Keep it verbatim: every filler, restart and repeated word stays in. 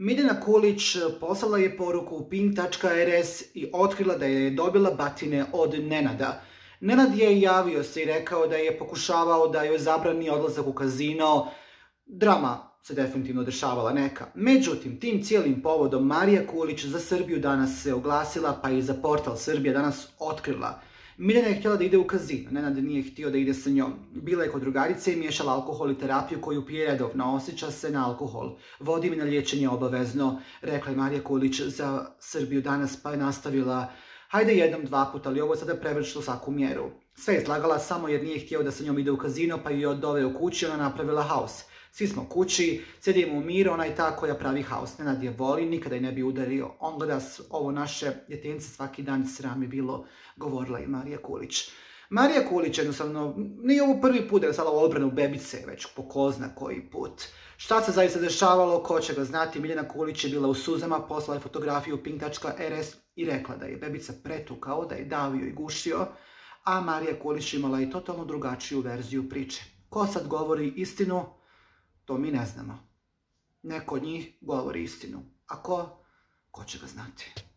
Miljana Kulić poslala je poruku u pink tačka er es i otkrila da je dobila batine od Nenada. Nenad je javio se i rekao da je pokušavao da joj zabrani odlazak u kazino. Drama se definitivno dešavala neka. Međutim, tim cijelim povodom Marija Kulić za Srbiju danas se oglasila, pa i za portal Srbija danas otkrila. Miljana je htjela da ide u kazino, Nenad nije htio da ide sa njom. Bila je kod drugarice i miješala alkohol i terapiju koju pije redovno, osjeća se na alkohol. Vodi mi na liječenje obavezno, rekla je Marija Kulić za Srbiju danas, pa je nastavila: hajde jednom, dva puta, ali ovo je sada prevršilo svaku mjeru. Sve je izlagala samo jer nije htio da sa njom ide u kazino, pa je doveo kući, ona napravila haos. Svi smo kući, sedimo u miru, ona je ta koja pravi haos. Nenad je voli, nikada je ne bi udario. On gleda ovo naše djetinjce svaki dan, sram je bilo, govorila i Marija Kulić. Marija Kulić jednostavno, nije ovo prvi put da je stala u odbranu bebice, već po ko zna koji put. Šta se zaista dešavalo, ko će ga znati. Miljana Kulić je bila u suzama, poslala je fotografiju u pink tačka er es i rekla da je bebica pretukao, da je davio i gušio, a Marija Kulić imala i totalno drugačiju verziju priče. Ko sad govori istinu? To mi ne znamo. Neko od njih govori istinu. A ko? Ko će ga znati?